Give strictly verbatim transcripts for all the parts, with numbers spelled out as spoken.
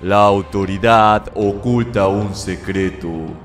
La autoridad oculta un secreto.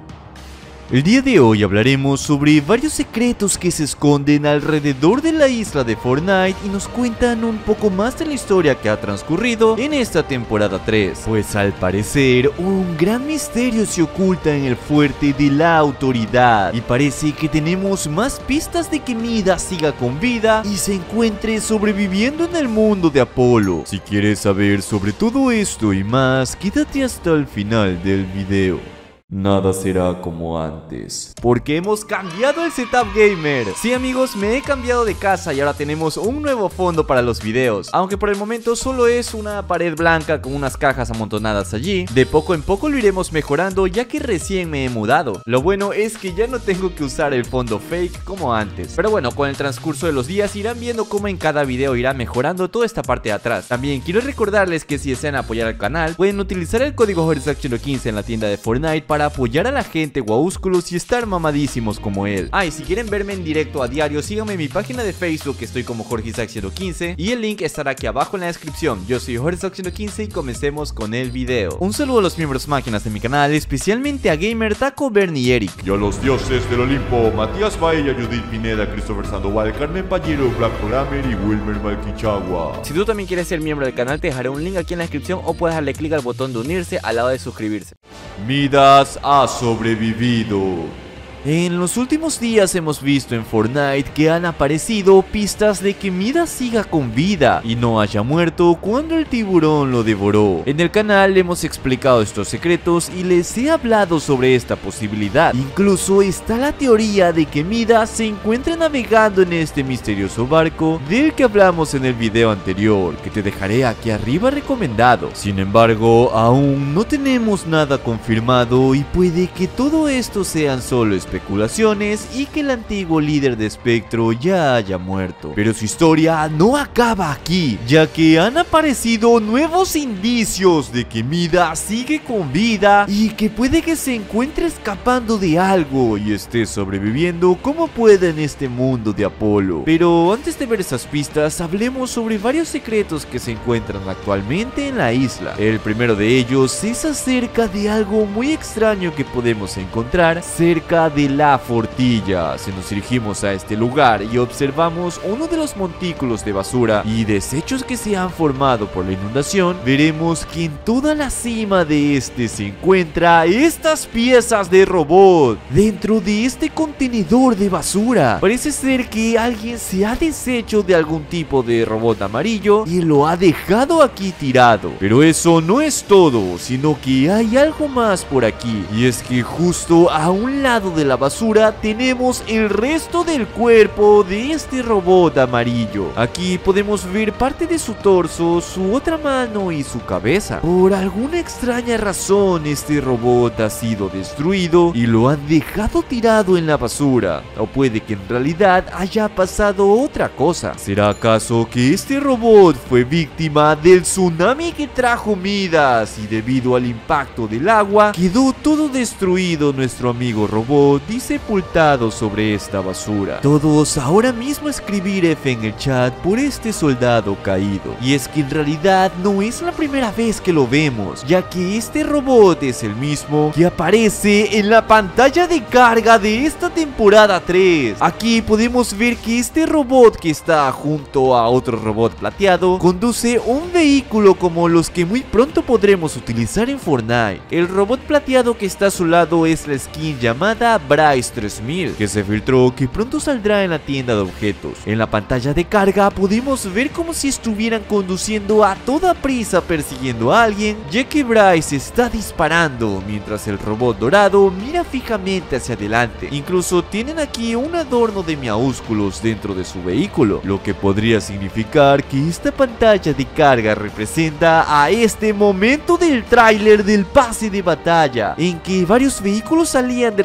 El día de hoy hablaremos sobre varios secretos que se esconden alrededor de la isla de Fortnite y nos cuentan un poco más de la historia que ha transcurrido en esta temporada tres. Pues al parecer, un gran misterio se oculta en el fuerte de la autoridad y parece que tenemos más pistas de que Midas siga con vida y se encuentre sobreviviendo en el mundo de Apolo. Si quieres saber sobre todo esto y más, quédate hasta el final del video. Nada será como antes, porque hemos cambiado el setup gamer. Sí amigos, me he cambiado de casa y ahora tenemos un nuevo fondo para los videos. Aunque por el momento solo es una pared blanca con unas cajas amontonadas allí. De poco en poco lo iremos mejorando ya que recién me he mudado. Lo bueno es que ya no tengo que usar el fondo fake como antes. Pero bueno, con el transcurso de los días irán viendo cómo en cada video irá mejorando toda esta parte de atrás. También quiero recordarles que si desean apoyar al canal, pueden utilizar el código Horizon ciento quince en la tienda de Fortnite para para apoyar a la gente guaúsculos y estar mamadísimos como él. Ah, y si quieren verme en directo a diario, síganme en mi página de Facebook, que estoy como Jorge Isaac ciento quince, y el link estará aquí abajo en la descripción. Yo soy Jorge Isaac ciento quince y comencemos con el video. Un saludo a los miembros máquinas de mi canal, especialmente a Gamer, Taco, Bernie y Eric. Y a los dioses del Olimpo, Matías Baella, Judith Pineda, Christopher Sandoval, Carmen Pallero, Black Programmer y Wilmer Malquichagua. Si tú también quieres ser miembro del canal, te dejaré un link aquí en la descripción o puedes darle clic al botón de unirse al lado de suscribirse. Midas ha sobrevivido. En los últimos días hemos visto en Fortnite que han aparecido pistas de que Midas siga con vida y no haya muerto cuando el tiburón lo devoró. En el canal hemos explicado estos secretos y les he hablado sobre esta posibilidad. Incluso está la teoría de que Midas se encuentra navegando en este misterioso barco del que hablamos en el video anterior, que te dejaré aquí arriba recomendado. Sin embargo, aún no tenemos nada confirmado y puede que todo esto sean solo especulaciones especulaciones y que el antiguo líder de Espectro ya haya muerto. Pero su historia no acaba aquí, ya que han aparecido nuevos indicios de que Midas sigue con vida y que puede que se encuentre escapando de algo y esté sobreviviendo como pueda en este mundo de Apolo. Pero antes de ver esas pistas, hablemos sobre varios secretos que se encuentran actualmente en la isla. El primero de ellos es acerca de algo muy extraño que podemos encontrar cerca de la Fortilla. Si nos dirigimos a este lugar y observamos uno de los montículos de basura y desechos que se han formado por la inundación, veremos que en toda la cima de este se encuentra estas piezas de robot dentro de este contenedor de basura. Parece ser que alguien se ha deshecho de algún tipo de robot amarillo y lo ha dejado aquí tirado. Pero eso no es todo, sino que hay algo más por aquí, y es que justo a un lado de la basura tenemos el resto del cuerpo de este robot amarillo. Aquí podemos ver parte de su torso, su otra mano y su cabeza. Por alguna extraña razón este robot ha sido destruido y lo han dejado tirado en la basura, o puede que en realidad haya pasado otra cosa. ¿Será acaso que este robot fue víctima del tsunami que trajo Midas y debido al impacto del agua quedó todo destruido nuestro amigo robot y sepultado sobre esta basura? Todos ahora mismo escribir F en el chat por este soldado caído. Y es que en realidad no es la primera vez que lo vemos, ya que este robot es el mismo que aparece en la pantalla de carga de esta temporada tres. Aquí podemos ver que este robot, que está junto a otro robot plateado, conduce un vehículo como los que muy pronto podremos utilizar en Fortnite. El robot plateado que está a su lado es la skin llamada Bryce tres mil, que se filtró que pronto saldrá en la tienda de objetos. En la pantalla de carga podemos ver como si estuvieran conduciendo a toda prisa persiguiendo a alguien, ya que Bryce está disparando mientras el robot dorado mira fijamente hacia adelante. Incluso tienen aquí un adorno de miaúsculos dentro de su vehículo, lo que podría significar que esta pantalla de carga representa a este momento del tráiler del pase de batalla, en que varios vehículos salían de refugio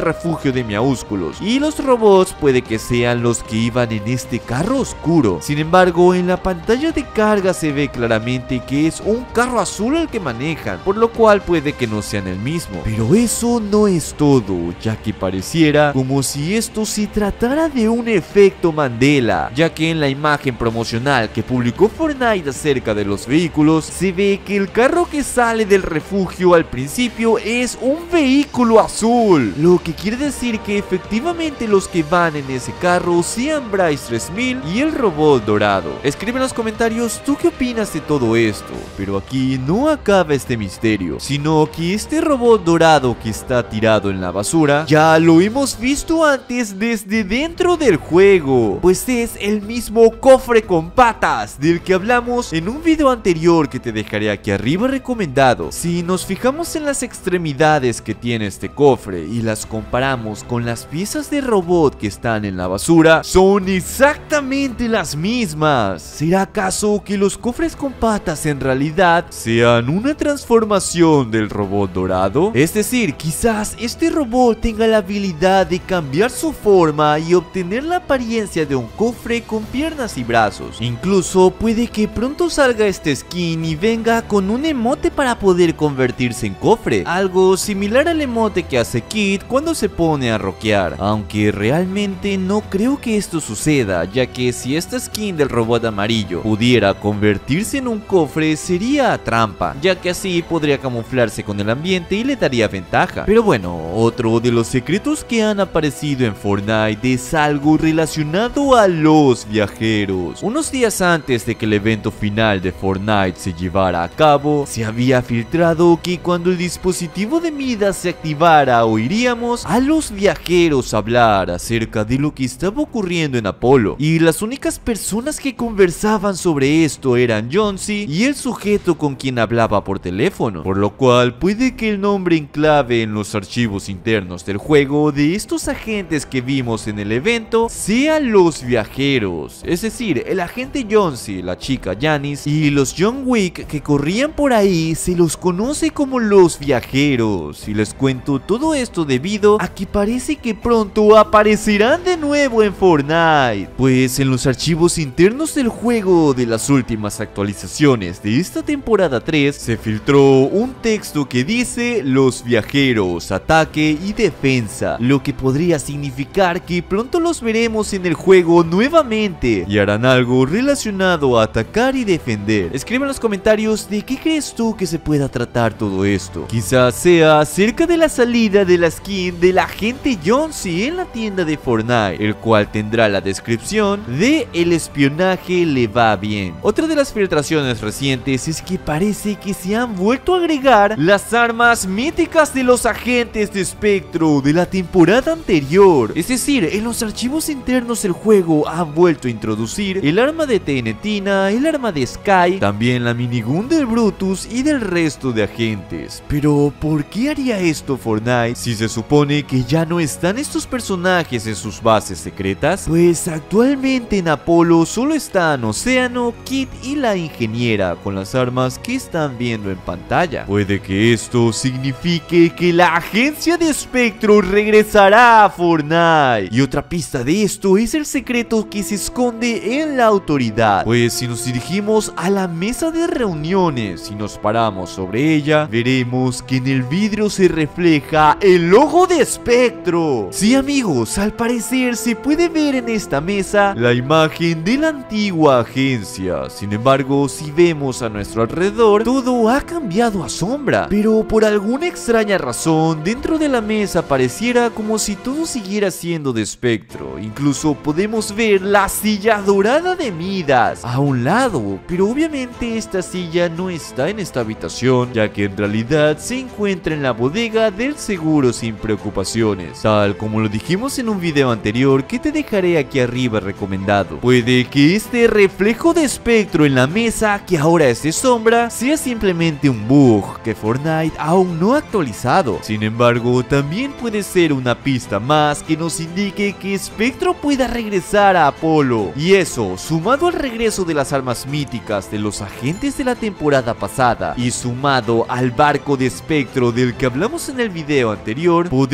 refugio de Miaúsculos, y los robots puede que sean los que iban en este carro oscuro. Sin embargo, en la pantalla de carga se ve claramente que es un carro azul el que manejan, por lo cual puede que no sean el mismo. Pero eso no es todo, ya que pareciera como si esto se tratara de un efecto Mandela, ya que en la imagen promocional que publicó Fortnite acerca de los vehículos, se ve que el carro que sale del refugio al principio es un vehículo azul, lo que quiere decir que efectivamente los que van en ese carro sean Bryce tres mil y el robot dorado. Escribe en los comentarios tú qué opinas de todo esto, pero aquí no acaba este misterio, sino que este robot dorado que está tirado en la basura ya lo hemos visto antes desde dentro del juego, pues es el mismo cofre con patas del que hablamos en un video anterior que te dejaré aquí arriba recomendado. Si nos fijamos en las extremidades que tiene este cofre y las comparamos con las piezas de robot que están en la basura, son exactamente las mismas. ¿Será acaso que los cofres con patas en realidad sean una transformación del robot dorado? Es decir, quizás este robot tenga la habilidad de cambiar su forma y obtener la apariencia de un cofre con piernas y brazos. Incluso puede que pronto salga este skin y venga con un emote para poder convertirse en cofre, algo similar al emote que hace Kid cuando se pone a rockear, aunque realmente no creo que esto suceda, ya que si esta skin del robot amarillo pudiera convertirse en un cofre sería trampa, ya que así podría camuflarse con el ambiente y le daría ventaja. Pero bueno, otro de los secretos que han aparecido en Fortnite es algo relacionado a los viajeros. Unos días antes de que el evento final de Fortnite se llevara a cabo, se había filtrado que cuando el dispositivo de Midas se activara oiríamos a los viajeros hablar acerca de lo que estaba ocurriendo en Apolo, y las únicas personas que conversaban sobre esto eran Jonesy y el sujeto con quien hablaba por teléfono, por lo cual puede que el nombre en clave en los archivos internos del juego de estos agentes que vimos en el evento sea los viajeros, es decir, el agente Jonesy, la chica Janice y los John Wick que corrían por ahí se los conoce como los viajeros. Y les cuento todo esto debido a que parece que pronto aparecerán de nuevo en Fortnite, pues en los archivos internos del juego de las últimas actualizaciones de esta temporada tres se filtró un texto que dice los viajeros, ataque y defensa, lo que podría significar que pronto los veremos en el juego nuevamente y harán algo relacionado a atacar y defender. Escribe en los comentarios de qué crees tú que se pueda tratar todo esto. Quizás sea acerca de la salida de la skin del agente Jonesy en la tienda de Fortnite, el cual tendrá la descripción de el espionaje le va bien. Otra de las filtraciones recientes es que parece que se han vuelto a agregar las armas míticas de los agentes de Spectro de la temporada anterior. Es decir, en los archivos internos del juego han vuelto a introducir el arma de T N Tina, el arma de Sky, también la minigun del Brutus y del resto de agentes. Pero ¿por qué haría esto Fortnite si se supone que ya no están estos personajes en sus bases secretas? Pues actualmente en Apolo solo están Océano, Kid y la ingeniera con las armas que están viendo en pantalla. Puede que esto signifique que la agencia de Spectro regresará a Fortnite. Y otra pista de esto es el secreto que se esconde en la autoridad, pues si nos dirigimos a la mesa de reuniones y nos paramos sobre ella, veremos que en el vidrio se refleja el logo de Spectro. Sí amigos, al parecer se puede ver en esta mesa la imagen de la antigua agencia. Sin embargo, si vemos a nuestro alrededor, todo ha cambiado a sombra, pero por alguna extraña razón dentro de la mesa pareciera como si todo siguiera siendo de Spectro. Incluso podemos ver la silla dorada de Midas a un lado, pero obviamente esta silla no está en esta habitación, ya que en realidad se encuentra en la bodega del seguro sin preocupaciones, tal como lo dijimos en un video anterior que te dejaré aquí arriba recomendado. Puede que este reflejo de Spectro en la mesa, que ahora es de sombra, sea simplemente un bug que Fortnite aún no ha actualizado. Sin embargo, también puede ser una pista más que nos indique que Spectro pueda regresar a Apolo, y eso, sumado al regreso de las armas míticas de los agentes de la temporada pasada y sumado al barco de Spectro del que hablamos en el video anterior, podría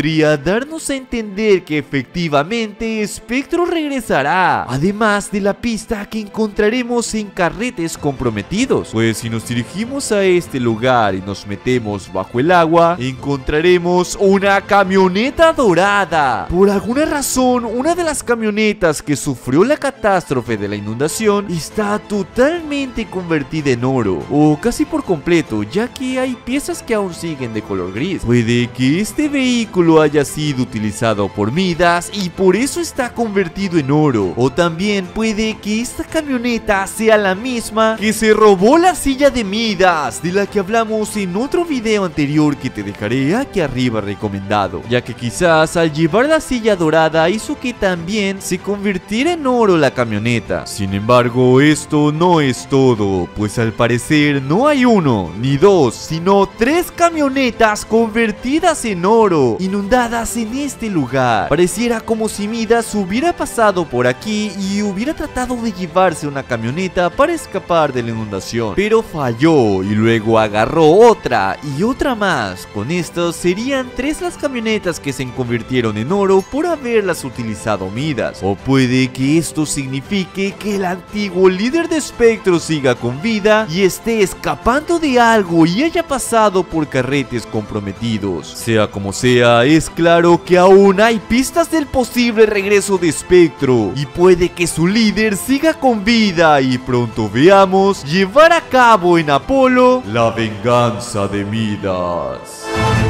darnos a entender que efectivamente Spectro regresará, además de la pista que encontraremos en carretes comprometidos, pues si nos dirigimos a este lugar y nos metemos bajo el agua, encontraremos una camioneta dorada. Por alguna razón, una de las camionetas que sufrió la catástrofe de la inundación está totalmente convertida en oro, o casi por completo, ya que hay piezas que aún siguen de color gris. Puede que este vehículo haya sido utilizado por Midas y por eso está convertido en oro, o también puede que esta camioneta sea la misma que se robó la silla de Midas, de la que hablamos en otro video anterior que te dejaré aquí arriba recomendado, ya que quizás al llevar la silla dorada hizo que también se convirtiera en oro la camioneta. Sin embargo, esto no es todo, pues al parecer no hay uno ni dos, sino tres camionetas convertidas en oro, inundadas en este lugar. Pareciera como si Midas hubiera pasado por aquí y hubiera tratado de llevarse una camioneta para escapar de la inundación, pero falló y luego agarró otra y otra más. Con esto serían tres las camionetas que se convirtieron en oro por haberlas utilizado Midas. O puede que esto signifique que el antiguo líder de Spectro siga con vida y esté escapando de algo y haya pasado por carretes comprometidos. Sea como sea, es claro que aún hay pistas del posible regreso de Spectro y puede que su líder siga con vida y pronto veamos llevar a cabo en Apolo la venganza de Midas.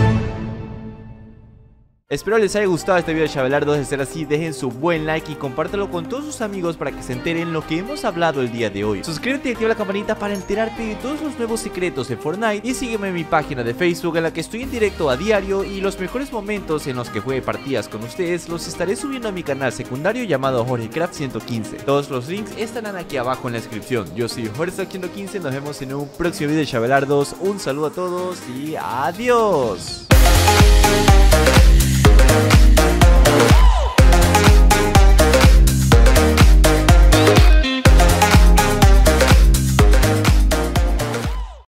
Espero les haya gustado este video de Chabelardos. De ser así, dejen su buen like y compártelo con todos sus amigos para que se enteren lo que hemos hablado el día de hoy. Suscríbete y activa la campanita para enterarte de todos los nuevos secretos de Fortnite. Y sígueme en mi página de Facebook, en la que estoy en directo a diario, y los mejores momentos en los que juegue partidas con ustedes los estaré subiendo a mi canal secundario llamado JorgeCraft ciento quince. Todos los links estarán aquí abajo en la descripción. Yo soy JorgeCraft ciento quince, nos vemos en un próximo video de Chabelardos. Un saludo a todos y adiós.